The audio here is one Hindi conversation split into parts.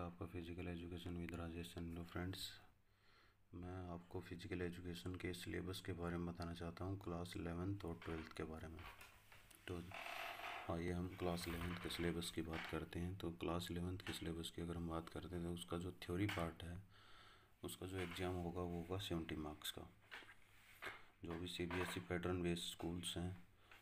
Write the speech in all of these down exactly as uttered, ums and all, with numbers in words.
आपका physical education with Rajesh Chandra. Friends, मैं आपको फ़िज़िकल एजुकेशन के सिलेबस के बारे में बताना चाहता हूँ, क्लास इलेवेंथ और ट्वेल्थ के बारे में। तो आइए हम क्लास इलेवेंथ के सिलेबस की बात करते हैं। तो क्लास इलेवेंथ के सिलेबस की अगर हम बात करते हैं तो उसका जो थ्योरी पार्ट है, उसका जो एग्ज़ाम होगा वो होगा सेवेंटी मार्क्स का। जो भी C B S E pattern based schools हैं,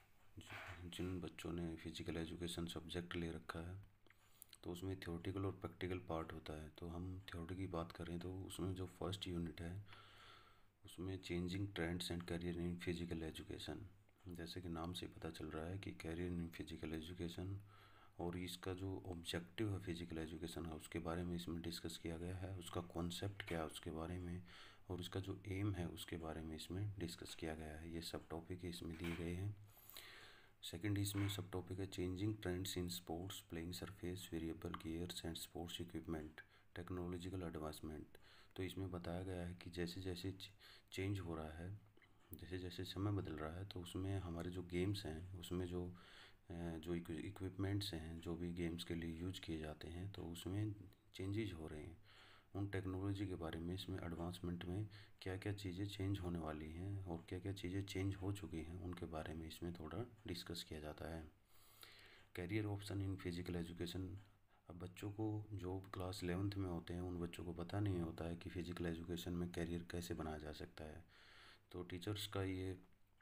जिन बच्चों ने फ़िज़िकल एजुकेशन सब्जेक्ट ले रखा है, तो उसमें थ्योरेटिकल और प्रैक्टिकल पार्ट होता है। तो हम थ्योरी की बात करें तो उसमें जो फर्स्ट यूनिट है उसमें changing trends and career in physical education, जैसे कि नाम से पता चल रहा है कि करियर इन फिज़िकल एजुकेशन, और इसका जो ऑब्जेक्टिव है फिज़िकल एजुकेशन है उसके बारे में इसमें डिस्कस किया गया है। उसका कॉन्सेप्ट क्या है उसके बारे में, और उसका जो एम है उसके बारे में इसमें डिस्कस किया गया है। ये सब टॉपिक इसमें दिए गए हैं। सेकंड इसमें सब टॉपिक है changing trends in sports, playing surface, variable gears and sports equipment, technological advancement. तो इसमें बताया गया है कि जैसे जैसे चेंज हो रहा है, जैसे जैसे समय बदल रहा है, तो उसमें हमारे जो गेम्स हैं उसमें जो जो इक्विपमेंट्स हैं जो भी गेम्स के लिए यूज किए जाते हैं, तो उसमें चेंजेस हो रहे हैं। उन टेक्नोलॉजी के बारे में, इसमें एडवांसमेंट में क्या क्या चीज़ें चेंज होने वाली हैं और क्या क्या चीज़ें चेंज हो चुकी हैं उनके बारे में इसमें थोड़ा डिस्कस किया जाता है। Career option in physical education. अब बच्चों को जो क्लास इलेवेंथ में होते हैं उन बच्चों को पता नहीं होता है कि फ़िज़िकल एजुकेशन में कैरियर कैसे बनाया जा सकता है। तो टीचर्स का ये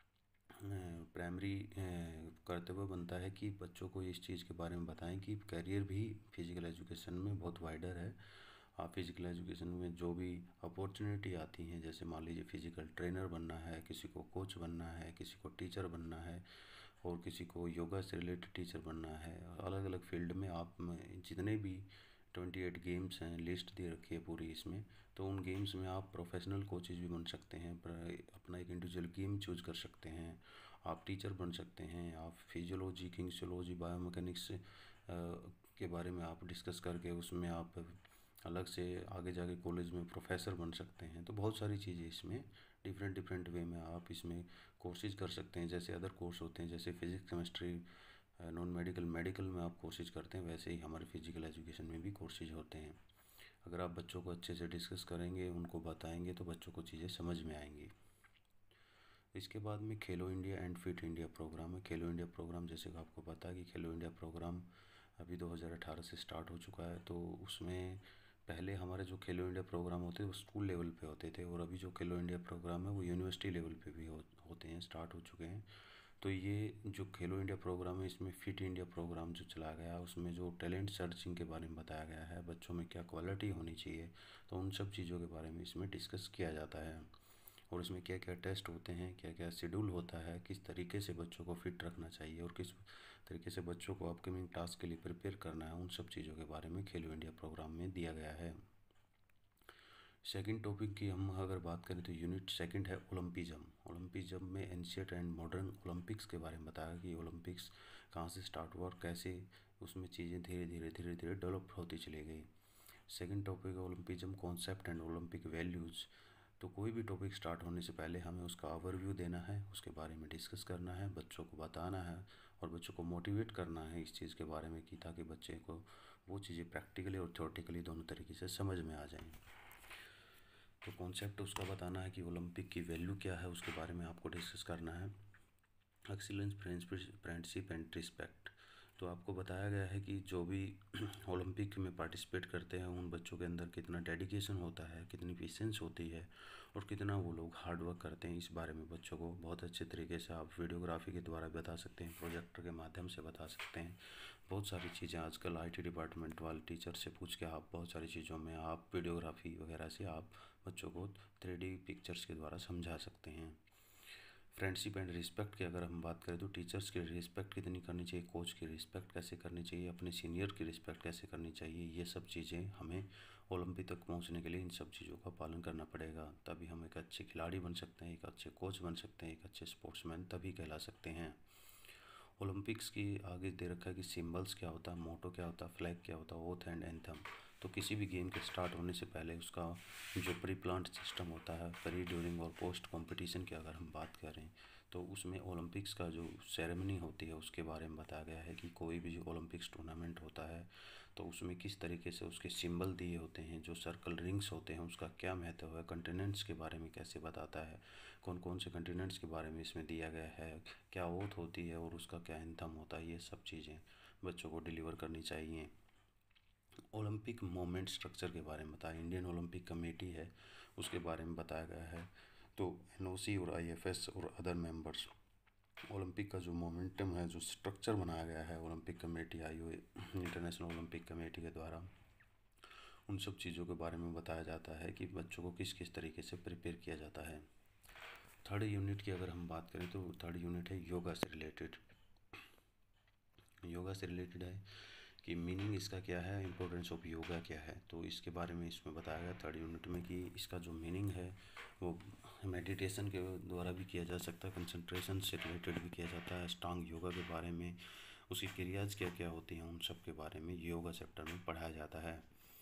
प्राइमरी कर्तव्य बनता है कि बच्चों को इस चीज़ के बारे में बताएं कि कैरियर भी फिज़िकल एजुकेशन में बहुत वाइडर है। आप फिज़िकल एजुकेशन में जो भी अपॉर्चुनिटी आती हैं, जैसे मान लीजिए फिज़िकल ट्रेनर बनना है, किसी को कोच बनना है, किसी को टीचर बनना है, और किसी को योगा से रिलेटेड टीचर बनना है, अलग अलग फील्ड में आप जितने भी ट्वेंटी एट गेम्स हैं, लिस्ट दे रखी है पूरी इसमें। तो उन गेम्स में आप प्रोफेशनल कोचेज भी बन सकते हैं, अपना एक इंडिविजुअल गेम चूज कर सकते हैं, आप टीचर बन सकते हैं, आप फिजियोलॉजी, किनेसियोलॉजी, बायोमैकेनिक्स के बारे में आप डिस्कस करके उसमें आप अलग से आगे जाके कॉलेज में प्रोफेसर बन सकते हैं। तो बहुत सारी चीज़ें इसमें डिफरेंट डिफरेंट वे में आप इसमें कोर्सेज कर सकते हैं। जैसे अदर कोर्स होते हैं, जैसे physics, chemistry, non medical, medical में आप कोर्सेज करते हैं, वैसे ही हमारे फिज़िकल एजुकेशन में भी कोर्सेज होते हैं। अगर आप बच्चों को अच्छे से डिस्कस करेंगे, उनको बताएंगे, तो बच्चों को चीज़ें समझ में आएंगी। इसके बाद में Khelo India and fit India program है। खेलो इंडिया प्रोग्राम, जैसे कि आपको पता है कि खेलो इंडिया प्रोग्राम अभी दो हज़ार अठारह से स्टार्ट हो चुका है। तो उसमें पहले हमारे जो खेलो इंडिया प्रोग्राम होते हैं वो स्कूल लेवल पे होते थे, और अभी जो खेलो इंडिया प्रोग्राम है वो यूनिवर्सिटी लेवल पे भी हो, होते हैं, स्टार्ट हो चुके हैं। तो ये जो खेलो इंडिया प्रोग्राम है, इसमें फिट इंडिया प्रोग्राम जो चला गया, उसमें जो टैलेंट सर्चिंग के बारे में बताया गया है, बच्चों में क्या क्वालिटी होनी चाहिए, तो उन सब चीज़ों के बारे में इसमें डिस्कस किया जाता है। और इसमें क्या क्या टेस्ट होते हैं, क्या क्या शेड्यूल होता है, किस तरीके से बच्चों को फिट रखना चाहिए, और किस तरीके से बच्चों को अपकमिंग टास्क के लिए प्रिपेयर करना है, उन सब चीज़ों के बारे में खेलो इंडिया प्रोग्राम में दिया गया है। सेकंड टॉपिक की हम अगर बात करें तो यूनिट सेकंड है ओलंपिज्म। ओलंपिज्म में एंशिएंट एंड मॉडर्न ओलंपिक्स के बारे में बताया कि ओलंपिक्स कहाँ से स्टार्ट हुआ और कैसे उसमें चीज़ें धीरे धीरे धीरे धीरे डेवलप होती चली गई। सेकंड टॉपिक है Olympism concept and Olympic values. तो कोई भी टॉपिक स्टार्ट होने से पहले हमें उसका ओवरव्यू देना है, उसके बारे में डिस्कस करना है, बच्चों को बताना है, और बच्चों को मोटिवेट करना है इस चीज़ के बारे में, कि ताकि बच्चे को वो चीज़ें प्रैक्टिकली और थ्योरेटिकली दोनों तरीके से समझ में आ जाएं। तो कॉन्सेप्ट उसका बताना है कि ओलंपिक की वैल्यू क्या है, उसके बारे में आपको डिस्कस करना है। Excellence, friendship and respect. तो आपको बताया गया है कि जो भी ओलंपिक में पार्टिसिपेट करते हैं उन बच्चों के अंदर कितना डेडिकेशन होता है, कितनी पेशेंस होती है, और कितना वो लोग हार्ड वर्क करते हैं। इस बारे में बच्चों को बहुत अच्छे तरीके से आप वीडियोग्राफी के द्वारा बता सकते हैं, प्रोजेक्टर के माध्यम से बता सकते हैं। बहुत सारी चीज़ें आजकल आईटी डिपार्टमेंट वाले टीचर से पूछ के आप बहुत सारी चीज़ों में आप वीडियोग्राफी वगैरह से आप बच्चों को थ्री डी पिक्चर्स के द्वारा समझा सकते हैं। फ्रेंडशिप एंड रिस्पेक्ट की अगर हम बात करें तो टीचर्स की रिस्पेक्ट कितनी करनी चाहिए, कोच की रिस्पेक्ट कैसे करनी चाहिए, अपने सीनियर की रिस्पेक्ट कैसे करनी चाहिए, ये सब चीज़ें हमें ओलंपिक तक पहुंचने के लिए इन सब चीज़ों का पालन करना पड़ेगा। तभी हम एक अच्छे खिलाड़ी बन सकते हैं, एक अच्छे कोच बन सकते हैं, एक अच्छे स्पोर्ट्समैन तभी कहला सकते हैं। ओलंपिक्स की आगे दे रखा है कि सिंबल्स क्या होता है, मोटो क्या होता है, फ्लैग क्या होता है, ओथ एंड एंथम। तो किसी भी गेम के स्टार्ट होने से पहले उसका जो प्री प्लान्ड सिस्टम होता है, प्री, ड्यूरिंग और पोस्ट कंपटीशन की अगर हम बात करें तो उसमें ओलंपिक्स का जो सेरेमनी होती है उसके बारे में बताया गया है कि कोई भी जो ओलंपिक्स टूर्नामेंट होता है तो उसमें किस तरीके से उसके सिंबल दिए होते हैं, जो सर्कल रिंग्स होते हैं उसका क्या महत्व है, कंटिनेंट्स के बारे में कैसे बताता है, कौन कौन से कंटिनेंट्स के बारे में इसमें दिया गया है, क्या ओथ होती है और उसका क्या एंथम होता है, ये सब चीज़ें बच्चों को डिलीवर करनी चाहिए। ओलंपिक मोमेंट स्ट्रक्चर के बारे में बताया, इंडियन ओलंपिक कमेटी है उसके बारे में बताया गया है। तो एनओसी और आईएफएस और अदर मेंबर्स, ओलंपिक का जो मोमेंटम है, जो स्ट्रक्चर बनाया गया है ओलंपिक कमेटी आई हुई इंटरनेशनल ओलंपिक कमेटी के द्वारा, उन सब चीज़ों के बारे में बताया जाता है कि बच्चों को किस किस तरीके से प्रिपेयर किया जाता है। थर्ड यूनिट की अगर हम बात करें तो थर्ड यूनिट है योगा से रिलेटेड। योगा से रिलेटेड है कि मीनिंग इसका क्या है, इम्पोर्टेंस ऑफ योगा क्या है, तो इसके बारे में इसमें बताया गया थर्ड यूनिट में कि इसका जो मीनिंग है वो मेडिटेशन के द्वारा भी किया जा सकता है, कंसंट्रेशन से रिलेटेड भी किया जाता है, अष्टांग योगा के बारे में, उसकी क्रियाज क्या क्या होती हैं, उन सब के बारे में योगा चैप्टर में पढ़ाया जाता है।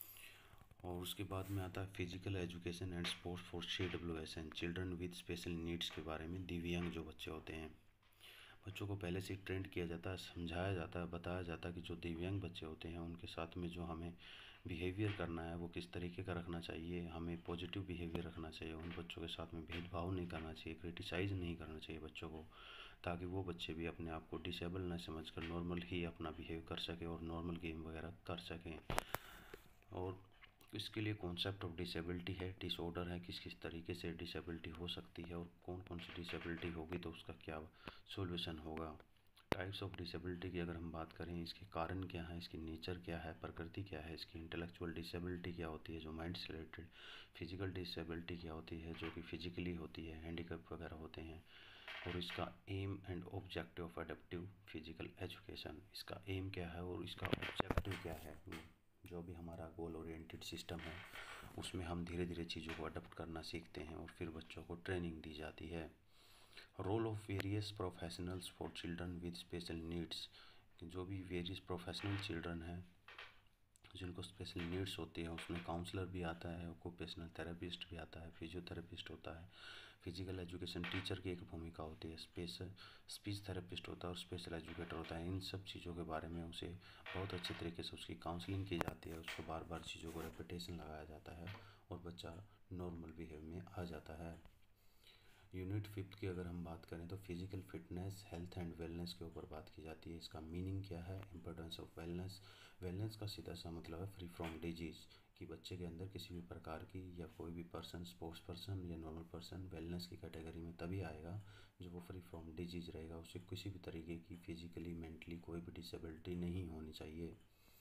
और उसके बाद में आता है physical education and sports for C W S N, children with special needs के बारे में, दिव्यांग जो बच्चे होते हैं, बच्चों को पहले से ट्रेंड किया जाता है, समझाया जाता है, बताया जाता है कि जो दिव्यांग बच्चे होते हैं उनके साथ में जो हमें बिहेवियर करना है वो किस तरीके का रखना चाहिए, हमें पॉजिटिव बिहेवियर रखना चाहिए, उन बच्चों के साथ में भेदभाव नहीं करना चाहिए, क्रिटिसाइज़ नहीं करना चाहिए बच्चों को, ताकि वो बच्चे भी अपने आप को डिसेबल न समझ कर नॉर्मल ही अपना बिहेव कर सकें और नॉर्मल गेम वगैरह कर सकें। और इसके लिए कॉन्सेप्ट ऑफ डिसेबिलिटी है, डिसऑर्डर है, किस किस तरीके से डिसेबिलिटी हो सकती है और कौन कौन सी डिसेबिलिटी होगी तो उसका क्या सॉल्यूशन होगा। टाइप्स ऑफ डिसेबिलिटी की अगर हम बात करें, इसके कारण क्या है, इसकी नेचर क्या है, प्रकृति क्या है, इसकी इंटेलेक्चुअल डिसेबिलिटी क्या होती है जो माइंड से रिलेटेड, फिजिकल डिसेबिलिटी क्या होती है जो कि फिजिकली होती है, हैंडीकैप वगैरह होते हैं, और इसका aim and objective of adaptive physical education, इसका एम क्या है और इसका ऑब्जेक्टिव क्या है, जो भी हमारा गोल ओरिएंटेड सिस्टम है उसमें हम धीरे धीरे चीज़ों को अडॉप्ट करना सीखते हैं और फिर बच्चों को ट्रेनिंग दी जाती है। Role of various professionals for children with special needs, जो भी वेरियस प्रोफेशनल चिल्ड्रन हैं जिनको स्पेशल नीड्स होती है उसमें काउंसलर भी आता है, ऑक्यूपेशनल थेरेपिस्ट भी आता है, फिजियोथेरेपिस्ट होता है, फिजिकल एजुकेशन टीचर की एक भूमिका होती है, स्पेस स्पीच थेरेपिस्ट होता है और स्पेशल एजुकेटर होता है। इन सब चीज़ों के बारे में उसे बहुत अच्छे तरीके से उसकी काउंसलिंग की जाती है, उसको बार बार चीज़ों को रेपिटेशन लगाया जाता है और बच्चा नॉर्मल बिहेव में आ जाता है। यूनिट फिफ्थ की अगर हम बात करें तो physical fitness, health and wellness के ऊपर बात की जाती है। इसका मीनिंग क्या है, इंपॉर्टेंस ऑफ वेलनेस। वेलनेस का सीधा सा मतलब है फ्री फ्रॉम डिजीज़, कि बच्चे के अंदर किसी भी प्रकार की या कोई भी पर्सन, स्पोर्ट्स पर्सन या नॉर्मल पर्सन वेलनेस की कैटेगरी में तभी आएगा जब वो फ्री फ्रॉम डिजीज़ रहेगा, उसे किसी भी तरीके की फिजिकली मेंटली कोई भी डिसेबिलिटी नहीं होनी चाहिए।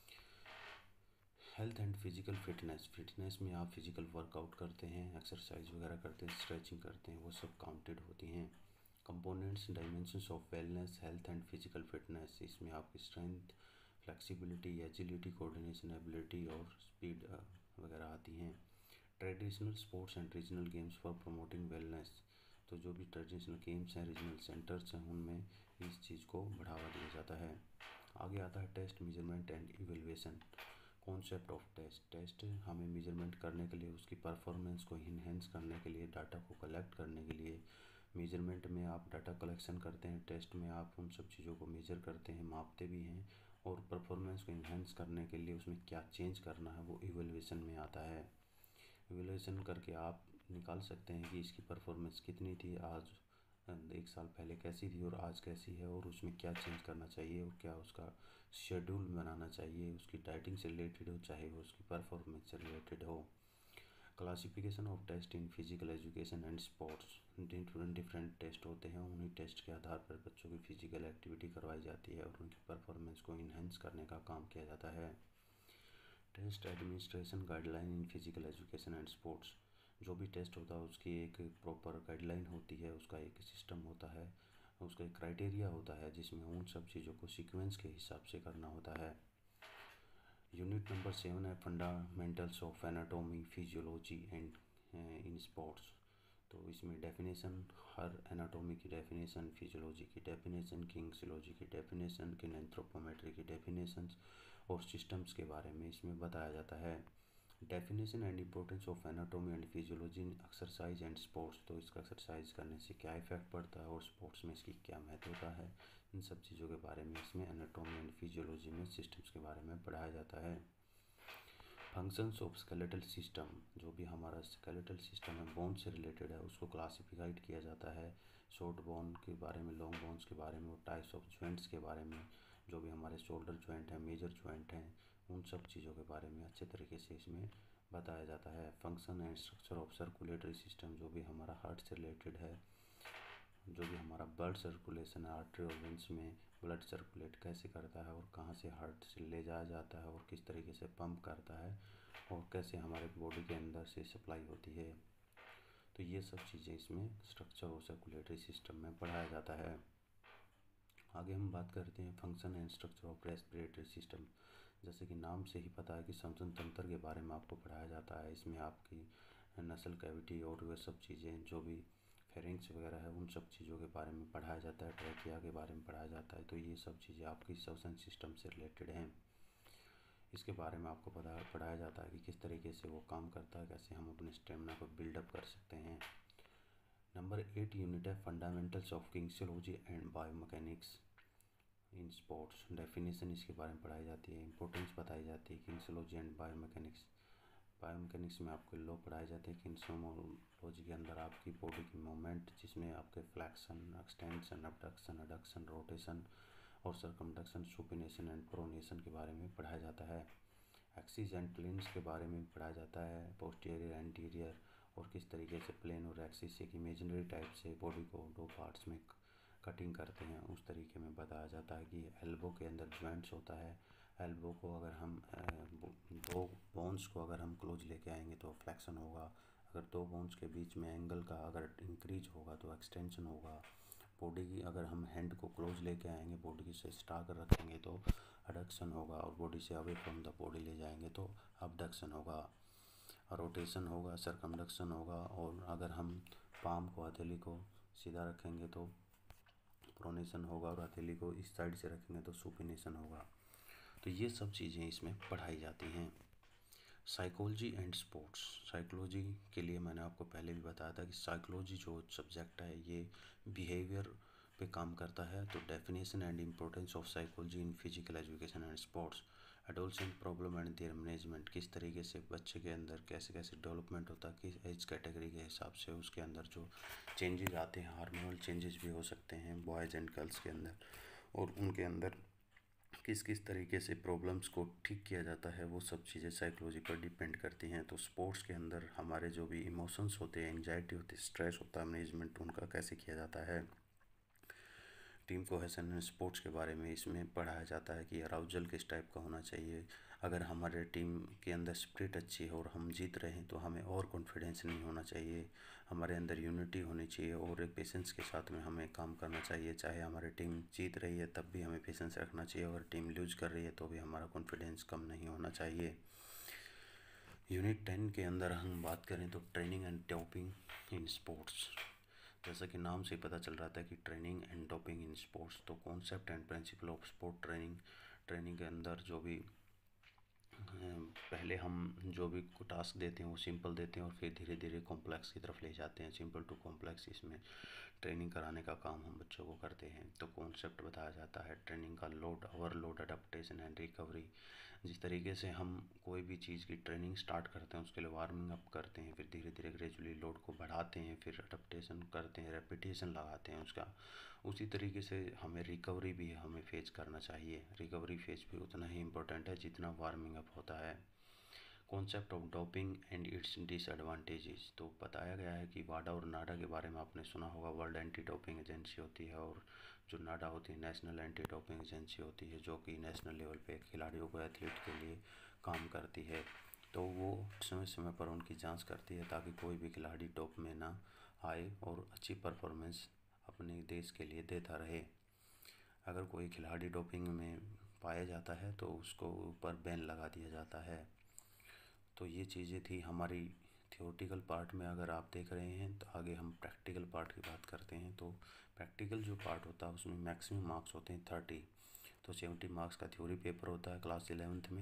Health and physical fitness, fitness में आप फिजिकल वर्कआउट करते हैं, एक्सरसाइज वगैरह करते हैं, स्ट्रेचिंग करते हैं, वो सब काउंटेड होती हैं। Components dimensions of wellness, health and physical fitness, इसमें आपकी strength, flexibility, agility, coordination ability और स्पीड वगैरह आती हैं। Traditional sports and regional games for promoting wellness, तो जो भी ट्रेडिशनल गेम्स हैं, रीजनल सेंटर्स हैं, उनमें इस चीज़ को बढ़ावा दिया जाता है। आगे आता है test, measurement and evaluation. Concept of test, test हमें मेजरमेंट करने के लिए, उसकी परफॉर्मेंस को इन्हेंस करने के लिए, डाटा को कलेक्ट करने के लिए, मेजरमेंट में आप डाटा कलेक्शन करते हैं, टेस्ट में आप उन सब चीज़ों को मेजर करते हैं, मापते भी हैं, और परफॉर्मेंस को इन्हेंस करने के लिए उसमें क्या चेंज करना है वो इवेल्युएशन में आता है। इवेल्युएशन करके आप निकाल सकते हैं कि इसकी परफॉर्मेंस कितनी थी, आज एक साल पहले कैसी थी और आज कैसी है, और उसमें क्या चेंज करना चाहिए और क्या उसका शेड्यूल बनाना चाहिए, उसकी डाइटिंग से रिलेटेड हो चाहे वो उसकी परफॉर्मेंस से रिलेटेड हो। Classification of test in physical education and sports, different different test होते हैं, उन्हीं टेस्ट के आधार पर बच्चों की फिजिकल एक्टिविटी करवाई जाती है और उनकी परफॉर्मेंस को इन्हेंस करने का काम किया जाता है। Test administration guideline in physical education and sports, जो भी टेस्ट होता है उसकी एक प्रॉपर गाइडलाइन होती है, उसका एक सिस्टम होता है, उसका एक क्राइटेरिया होता है जिसमें उन सब चीज़ों को सीक्वेंस के हिसाब से करना होता है। यूनिट नंबर सेवन है fundamentals of anatomy, physiology and in sports, तो इसमें डेफिनेशन, हर एनाटॉमी की डेफिनेशन, फिजियोलॉजी की डेफिनेशन, किंग्सोलॉजी की डेफिनेशन, किन एंथ्रोपोमेट्री की डेफिनेशंस और सिस्टम्स के बारे में इसमें बताया जाता है। Definition and importance of anatomy and physiology in exercise and sports, तो इसका एक्सरसाइज करने से क्या इफेक्ट पड़ता है और स्पोर्ट्स में इसकी क्या महत्वता है, इन सब चीज़ों के बारे में इसमें एनाटॉमी एंड फिजियोलॉजी में सिस्टम्स के बारे में पढ़ाया जाता है। फंक्शंस ऑफ स्केलेटल सिस्टम, जो भी हमारा स्केलेटल सिस्टम है बोन से रिलेटेड है, उसको क्लासिफाइड किया जाता है। शॉर्ट बोन के बारे में, लॉन्ग बोन्स के बारे में, और टाइप्स ऑफ जॉइंट्स के बारे में, जो भी हमारे शोल्डर जॉइंट हैं, मेजर जॉइंट हैं, उन सब चीज़ों के बारे में अच्छे तरीके से इसमें बताया जाता है। Function and structure of circulatory system, जो भी हमारा हार्ट से रिलेटेड है, जो भी हमारा ब्लड सर्कुलेशन है, आर्टरी और वेंस में ब्लड सर्कुलेट कैसे करता है और कहाँ से हार्ट से ले जाया जाता है और किस तरीके से पंप करता है और कैसे हमारे बॉडी के अंदर से सप्लाई होती है। तो ये सब चीज़ें इसमें स्ट्रक्चर और सर्कुलेटरी सिस्टम में पढ़ाया जाता है। आगे हम बात करते हैं function and structure of respiratory system. जैसे कि नाम से ही पता है कि श्वसन तंत्र के बारे में आपको पढ़ाया जाता है। इसमें आपकी नसल कैविटी और वे सब चीज़ें, जो भी फेरिंग्स वगैरह है, उन सब चीज़ों के बारे में पढ़ाया जाता है। ट्रैकिया के बारे में पढ़ाया जाता है। तो ये सब चीज़ें आपकी श्वसन सिस्टम से रिलेटेड हैं। इसके बारे में आपको पता पढ़ाया जाता है कि किस तरीके से वो काम करता है, कैसे हम अपने स्टेमिना को बिल्डअप कर सकते हैं। नंबर एट यूनिट है fundamentals of kinesiology and biomechanics in sports. Definition इसके बारे में पढ़ाई जाती है, इंपॉर्टेंस बताई जाती है। किनेसियोलॉजी एंड बायोमैकेनिक्स, बायोमैकेनिक्स में आपको लॉ पढ़ाए जाते हैं। किनेसियोलॉजी के अंदर आपकी बॉडी की मूवमेंट, जिसमें आपके flexion, extension, abduction, adduction, rotation और सर्कमडक्शन, सुपिनेशन एंड प्रोनेशन के बारे में पढ़ाया जाता है। एक्सिस एंड प्लेन्स के बारे में पढ़ाया जाता है। पोस्टीरियर, एंटीरियर, और किस तरीके से प्लेन और एक्सिस एक इमेजिनरी टाइप से बॉडी को दो पार्ट्स में कटिंग करते हैं, उस तरीके में बताया जाता है कि एल्बो के अंदर जॉइंट्स होता है। एल्बो को अगर हम दो बोन्स को अगर हम क्लोज लेके आएंगे तो फ्लेक्शन होगा। अगर दो बोन्स के बीच में एंगल का अगर इंक्रीज होगा तो एक्सटेंशन होगा। बॉडी की अगर हम हैंड को क्लोज लेके आएंगे, बॉडी से स्टा कर रखेंगे तो एडक्शन होगा, और बॉडी से अवे फ्रॉम द बॉडी ले जाएंगे तो अबडक्शन होगा। रोटेशन होगा, सर्कमडक्शन होगा, और अगर हम पाम को, हथेली को सीधा रखेंगे तो प्रोनेशन होगा, और हथेली को इस साइड से रखेंगे तो सुपिनेशन होगा। तो ये सब चीज़ें इसमें पढ़ाई जाती हैं। साइकोलॉजी एंड स्पोर्ट्स, साइकोलॉजी के लिए मैंने आपको पहले भी बताया था कि साइकोलॉजी जो सब्जेक्ट है ये बिहेवियर पे काम करता है। तो definition and importance of psychology in physical education and sports, adolescent problem and their management, किस तरीके से बच्चे के अंदर कैसे कैसे डेवलपमेंट होता है, किस एज कैटेगरी के हिसाब से उसके अंदर जो चेंजेस आते हैं, हार्मोनल चेंजेस भी हो सकते हैं बॉयज़ एंड गर्ल्स के अंदर, और उनके अंदर किस किस तरीके से प्रॉब्लम्स को ठीक किया जाता है, वो सब चीज़ें साइकोलॉजी पर डिपेंड करती हैं। तो स्पोर्ट्स के अंदर हमारे जो भी इमोशंस होते हैं, एंजाइटी होती है, स्ट्रेस होता है, मैनेजमेंट उनका कैसे किया जाता है। टीम कोहेसन एंड स्पोर्ट्स के बारे में इसमें पढ़ाया जाता है कि अराउजल किस टाइप का होना चाहिए। अगर हमारे टीम के अंदर स्पिरिट अच्छी है और हम जीत रहे हैं तो हमें और कॉन्फिडेंस नहीं होना चाहिए। हमारे अंदर यूनिटी होनी चाहिए और एक पेशेंस के साथ में हमें काम करना चाहिए। चाहे हमारी टीम जीत रही है तब भी हमें पेशेंस रखना चाहिए, और टीम लूज कर रही है तो भी हमारा कॉन्फिडेंस कम नहीं होना चाहिए। यूनिट टेन के अंदर हम बात करें तो training and doping in sports. जैसा कि नाम से पता चल रहा था कि training and doping in sports, तो concept and principle of sport training, training के अंदर जो भी पहले हम जो भी को टास्क देते हैं वो सिंपल देते हैं और फिर धीरे धीरे कॉम्प्लेक्स की तरफ ले जाते हैं, सिंपल टू कॉम्प्लेक्स, इसमें ट्रेनिंग कराने का काम हम बच्चों को करते हैं। तो कॉन्सेप्ट बताया जाता है ट्रेनिंग का, load, overload, adaptation and recovery. जिस तरीके से हम कोई भी चीज़ की ट्रेनिंग स्टार्ट करते हैं उसके लिए वार्मिंग अप करते हैं, फिर धीरे धीरे ग्रेजुअली लोड को बढ़ाते हैं, फिर अडेप्टेशन करते हैं, रेपिटेशन लगाते हैं उसका, उसी तरीके से हमें रिकवरी भी हमें फेस करना चाहिए। रिकवरी फेज भी उतना ही इम्पोर्टेंट है जितना वार्मिंग अप होता है। Concept of doping and its disadvantages, तो बताया गया है कि वाडा और नाडा के बारे में आपने सुना होगा। वर्ल्ड एंटी डोपिंग एजेंसी होती है, और जो नाडा होती है नेशनल एंटी डोपिंग एजेंसी होती है, जो कि नेशनल लेवल पे खिलाड़ियों को, एथलीट के लिए काम करती है। तो वो समय समय पर उनकी जांच करती है ताकि कोई भी खिलाड़ी टॉप में ना आए और अच्छी परफॉर्मेंस अपने देश के लिए देता रहे। अगर कोई खिलाड़ी डोपिंग में पाया जाता है तो उसको ऊपर बैन लगा दिया जाता है। तो ये चीज़ें थी हमारी थियोरेटिकल पार्ट में। अगर आप देख रहे हैं तो आगे हम प्रैक्टिकल पार्ट की बात करते हैं। तो प्रैक्टिकल जो पार्ट होता है उसमें मैक्सिमम मार्क्स होते हैं थर्टी। तो सेवेंटी मार्क्स का थ्योरी पेपर होता है क्लास इलेवेंथ में,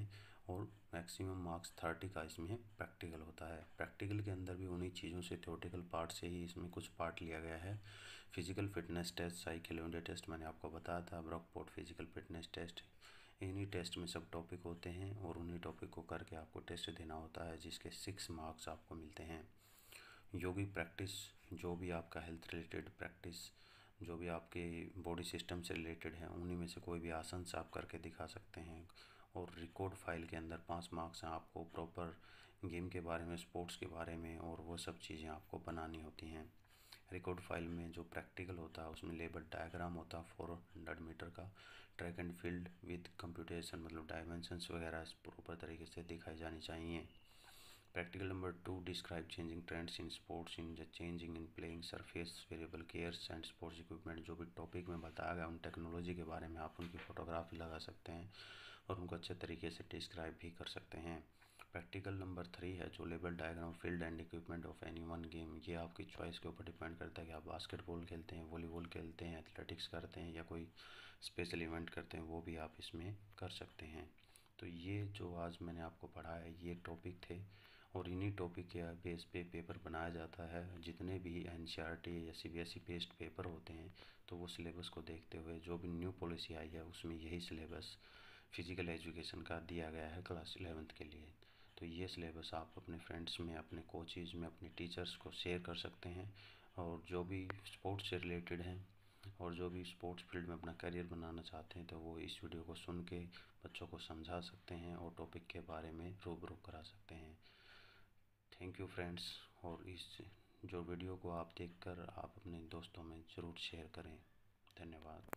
और मैक्सिमम मार्क्स थर्टी का इसमें प्रैक्टिकल होता है। प्रैक्टिकल के अंदर भी उन्हीं चीज़ों से, थ्योरेटिकल पार्ट से ही इसमें कुछ पार्ट लिया गया है। Physical fitness test, cycle unit test मैंने आपको बताया था, ब्रॉकपोर्ट फिजिकल फिटनेस टेस्ट, इन्हीं टेस्ट में सब टॉपिक होते हैं और उन्हीं टॉपिक को करके आपको टेस्ट देना होता है, जिसके सिक्स मार्क्स आपको मिलते हैं। योगिक प्रैक्टिस, जो भी आपका हेल्थ रिलेटेड प्रैक्टिस, जो भी आपके बॉडी सिस्टम से रिलेटेड है, उन्हीं में से कोई भी आसन से आप करके दिखा सकते हैं। और रिकॉर्ड फाइल के अंदर पाँच मार्क्स हैं, आपको प्रॉपर गेम के बारे में, स्पोर्ट्स के बारे में और वो सब चीज़ें आपको बनानी होती हैं। रिकॉर्ड फाइल में जो प्रैक्टिकल होता है उसमें लेबर डायग्राम होता है फोर हंड्रेड मीटर का, track and field with computation, मतलब डायमेंशंस वगैरह प्रॉपर तरीके से दिखाई जानी चाहिए। Practical number two, describe changing trends in sports in the changing in playing surface variable gears and sports equipment. जो भी टॉपिक में बताया गया उन टेक्नोलॉजी के बारे में आप उनकी फ़ोटोग्राफी लगा सकते हैं और उनको अच्छे तरीके से डिस्क्राइब भी कर सकते हैं। प्रैक्टिकल नंबर थ्री है जो level diagram field and equipment of any one game. ये आपकी चॉइस के ऊपर डिपेंड करता है कि आप बास्केटबॉल खेलते हैं, वॉलीबॉल खेलते हैं, एथलेटिक्स करते हैं या कोई स्पेशल इवेंट करते हैं, वो भी आप इसमें कर सकते हैं। तो ये जो आज मैंने आपको पढ़ाया है ये टॉपिक थे और इन्हीं टॉपिक के बेस पे पेपर बनाया जाता है। जितने भी एन सी आर टी या C B S E based paper होते हैं तो वो सिलेबस को देखते हुए जो भी न्यू पॉलिसी आई है उसमें यही सिलेबस फिज़िकल एजुकेशन का दिया गया है क्लास इलेवेंथ के लिए। तो ये सिलेबस आप अपने फ्रेंड्स में, अपने कोचेज़ में, अपने टीचर्स को शेयर कर सकते हैं। और जो भी स्पोर्ट्स से रिलेटेड हैं और जो भी स्पोर्ट्स फील्ड में अपना करियर बनाना चाहते हैं तो वो इस वीडियो को सुन के बच्चों को समझा सकते हैं और टॉपिक के बारे में रूबरू करा सकते हैं। Thank you friends. और इस जो वीडियो को आप देखकर आप अपने दोस्तों में ज़रूर शेयर करें। धन्यवाद।